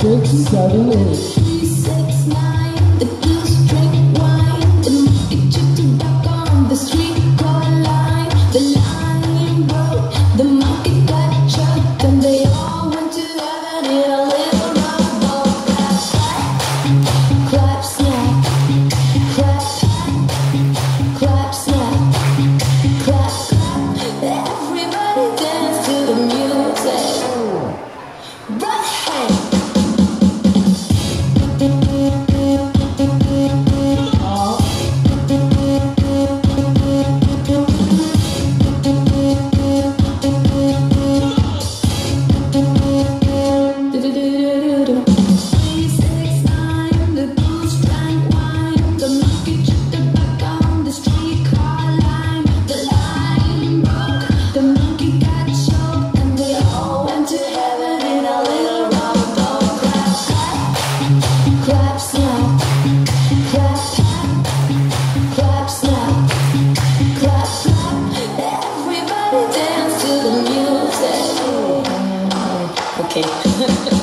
6, 7, 8. 3, 6, 9. The goose drink wine. The monkey took the duck on the street car line. The line broke. The monkey got choked, and they all went to heaven in a little rubber. Clap, clap, clap, snap, clap, clap, snap, clap, clap. Everybody dance to the music. Right hand. Clap, snap, clap, clap, snap, clap, clap. Everybody dance to the music. Okay.